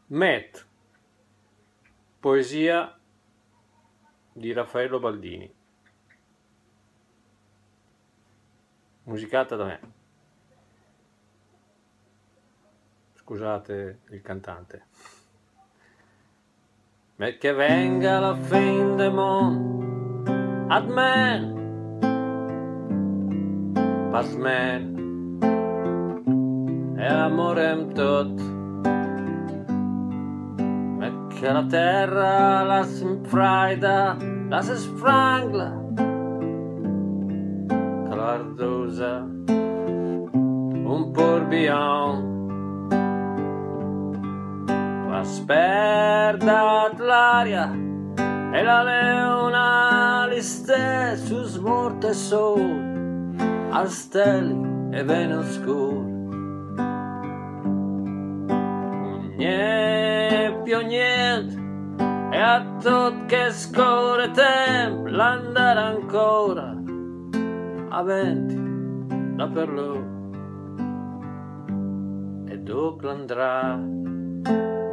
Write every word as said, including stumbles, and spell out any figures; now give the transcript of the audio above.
Mett, poesia di Raffaello Baldini, musicata da me. Scusate il cantante. Mett che venga la fin del mondo, ad me, pas me, e amorem tot. Che la terra la s'infraida, la si sfrangla, calardosa, un porbion, la sperda l'aria e la leona li stesso smorte sol, al stelle e vene oscur. Più niente e a tot che scorre tempo l'andare ancora avanti da per loro e dopo l'andrà.